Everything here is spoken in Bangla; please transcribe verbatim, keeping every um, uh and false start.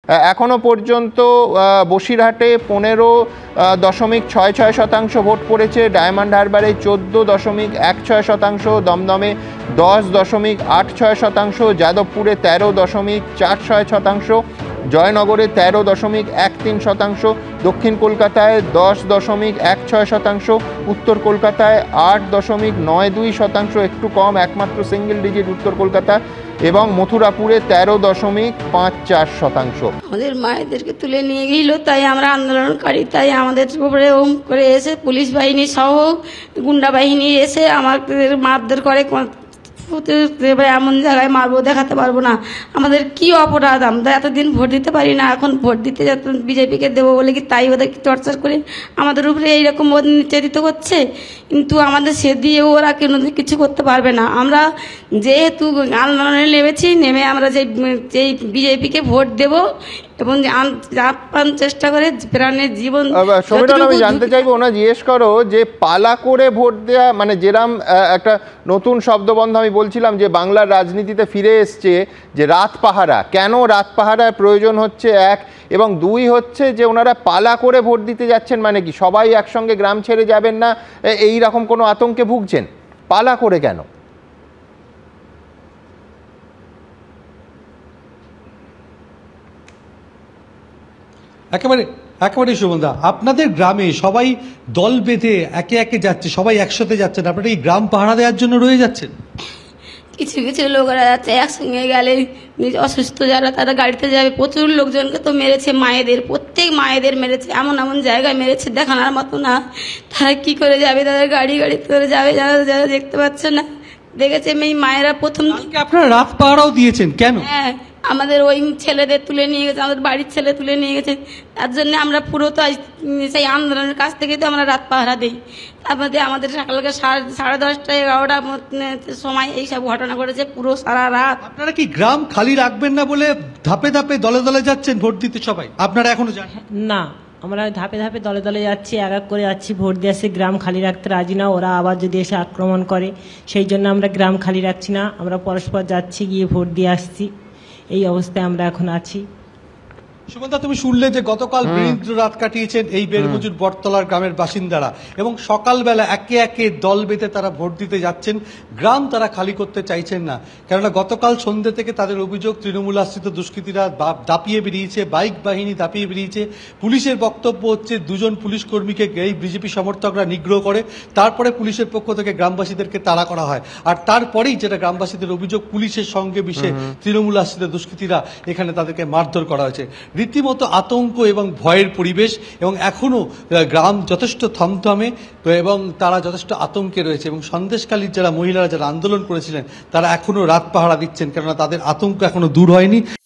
এখনো পর্যন্ত বসিরহাটে পনেরো দশমিক ছয় ছয় শতাংশ ভোট পড়েছে, ডায়মন্ড হারবারে চোদ্দ দশমিক এক ছয় শতাংশ, দমদমে দশ দশমিক আট ছয় শতাংশ, যাদবপুরে তেরো দশমিক চার ছয় শতাংশ, জয়নগরে তেরো দশমিক এক তিন শতাংশ, দক্ষিণ কলকাতায় দশ দশমিক এক ছয় শতাংশ, উত্তর কলকাতায় আট দশমিক নয় দুই শতাংশ, একটু কম একমাত্র সিঙ্গেল ডিজিট উত্তর কলকাতা, এবং মথুরাপুরে তেরো দশমিক পাঁচ চার শতাংশ। আমাদের মায়েদেরকে তুলে নিয়ে গেল, তাই আমরা আন্দোলনকারী, তাই আমাদের উপরে ওম করে এসে পুলিশ বাহিনী সহ গুন্ডা বাহিনী এসে আমাদের মারধর করে, এমন জায়গায় মারবো দেখাতে পারবো না। আমাদের কি অপরাধ? আমরা এতদিন ভোট দিতে পারি না, এখন ভোট দিতে বিজেপিকে দেবো বলে কি তাই ওদেরকে টর্চার করে আমাদের উপরে এইরকম নির্যাতিত করছে। কিন্তু আমাদের সে দিয়ে ওরা কেন কিছু করতে পারবে না। আমরা যেহেতু আন্দোলনে নেমেছি, নেমে আমরা যে যেই বিজেপিকে ভোট দেব এবং আপ্রাণ চেষ্টা করে প্রাণের জীবন। আমি জানতে চাইবো, ওনা জিজ্ঞেস করো যে পালা করে ভোট দেওয়া, মানে যেরাম একটা নতুন শব্দবন্ধ আমি বলছিলাম যে বাংলার রাজনীতিতে ফিরে এসছে, যে রাত পাহারা, কেন রাত পাহারার প্রয়োজন হচ্ছে এক, এবং দুই হচ্ছে যে ওনারা পালা করে ভোট দিতে যাচ্ছেন, মানে কি সবাই একসঙ্গে গ্রাম ছেড়ে যাবেন না, এই রকম কোনো আতঙ্কে ভুগছেন? পালা করে কেন? একেবারে একেবারে সুমনদা, আপনাদের গ্রামে সবাই দল বেঁধে একে একে যাচ্ছে, সবাই একসাথে যাচ্ছেন, আপনারা এই গ্রাম পাহারা দেওয়ার জন্য রয়ে যাচ্ছেন? কিছু কিছু লোকেরা যাচ্ছে একসঙ্গে গেলে, অসুস্থ যারা তারা গাড়িতে যাবে। প্রচুর লোকজনকে তো মেরেছে, মায়েদের, প্রত্যেক মায়েদের মেরেছে, এমন এমন জায়গায় মেরেছে দেখানোর মতো না। তারা কি করে যাবে? তাদের গাড়ি গাড়ি করে যাবে, যারা যারা দেখতে পাচ্ছে না। দেখেছে এই মায়েরা প্রথম। আপনারা রাত পাহারাও দিয়েছেন কেন? হ্যাঁ, আমাদের ওই ছেলেদের তুলে নিয়ে গেছে, আমাদের বাড়ির ছেলে তুলে নিয়ে গেছে, তার জন্য আমরা পুরো তো সেই আন্দোলনের কাছ থেকে তো আমরা রাত পাহারা দিই। তারপরে আমাদের সকালকে সাড়ে সাড়ে দশটা এগারোটা সময় এইসব ঘটনা ঘটেছে, পুরো সারা রাত। আপনারা কি গ্রাম খালি রাখবেন না বলে ধাপে ধাপে দলে দলে যাচ্ছেন ভোট দিতে সবাই? আপনারা এখনো জানেন না? আমরা ধাপে ধাপে দলে দলে যাচ্ছি, এক এক করে যাচ্ছি, ভোট দিয়ে আসছি। গ্রাম খালি রাখতে রাজি না, ওরা আবার যদি এসে আক্রমণ করে, সেই জন্য আমরা গ্রাম খালি রাখছি না, আমরা পরস্পর যাচ্ছি, গিয়ে ভোট দিয়ে আসছি। এই অবস্থায় আমরা এখন আছি। সুমনদা, তুমি শুনলে যে গতকাল বীরেন্দ্র রাত কাটিয়েছেন এই বেরমজুর বটতলার গ্রামের বাসিন্দারা, এবং সকালবেলা একে একে দল বেঁধে তারা ভোট দিতে যাচ্ছেন। গ্রাম তারা খালি করতে চাইছেন না, কেননা গতকাল সন্ধ্যে থেকে তাদের অভিযোগ তৃণমূল আশ্রিত দুষ্কৃতীরা দাপিয়ে বেরিয়েছে, বাইক বাহিনী দাপিয়ে বেরিয়েছে। পুলিশের বক্তব্য হচ্ছে দুজন পুলিশ কর্মীকে এই বিজেপি সমর্থকরা নিগ্রহ করে, তারপরে পুলিশের পক্ষ থেকে গ্রামবাসীদেরকে তাড়া করা হয়, আর তারপরেই যেটা গ্রামবাসীদের অভিযোগ, পুলিশের সঙ্গে মিশে তৃণমূল আশ্রিত দুষ্কৃতীরা এখানে তাদেরকে মারধর করা হয়েছে। রীতিমতো আতঙ্ক এবং ভয়ের পরিবেশ, এবং এখনো গ্রাম যথেষ্ট থমথমে এবং তারা যথেষ্ট আতঙ্কে রয়েছে। এবং সন্দেশখালীর যারা মহিলারা যারা আন্দোলন করেছিলেন তারা এখনো রাত পাহারা দিচ্ছেন, কেননা তাদের আতঙ্ক এখনো দূর হয়নি।